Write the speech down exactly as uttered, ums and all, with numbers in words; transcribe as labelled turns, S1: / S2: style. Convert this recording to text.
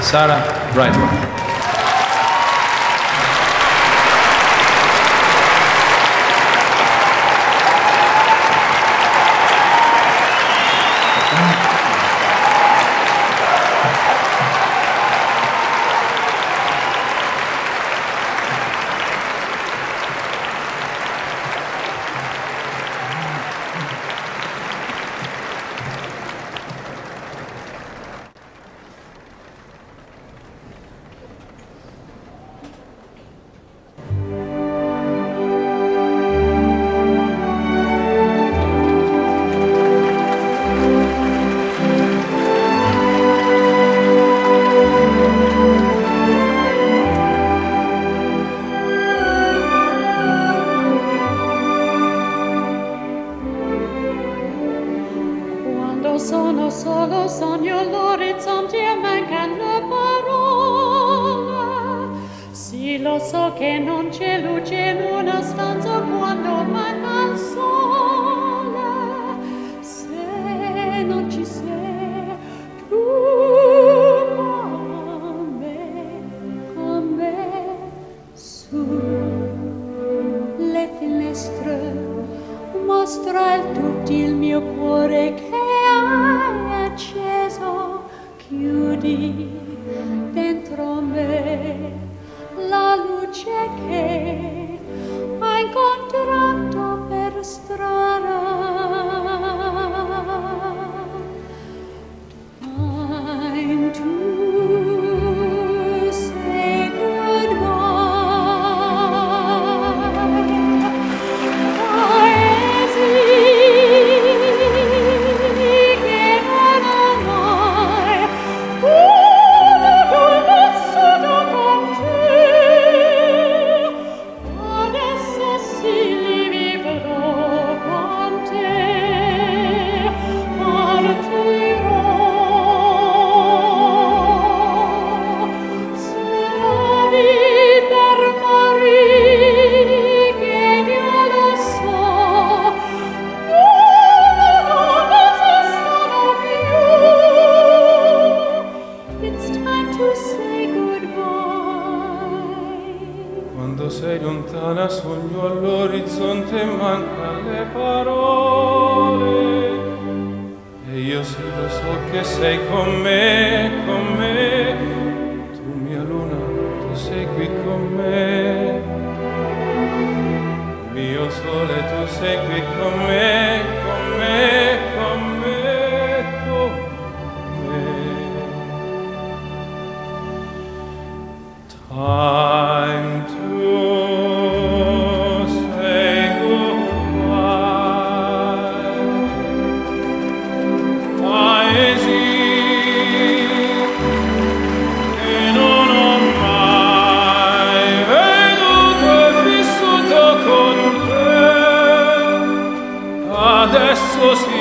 S1: Sarah Brightman.
S2: Sono solo sogno all'orizzonte e mancano parole. Sì, lo so che non c'è luce in una stanza quando manca il sole. Se non ci sei tu con me, con me, su le finestre mostra il tutto il mio cuore che hai acceso, chiudi dentro me la luce che hai incontrato per strada. Time to say
S3: Quando sei lontana sogno all'orizzonte e manca le parole. E io sì lo so che sei con me, con me. Tu mia luna, tu sei qui con me. Mio sole, tu sei qui con me, con me, con me, con me. Time to say goodbye. Paesi che non ho mai veduto e vissuto con te, adesso si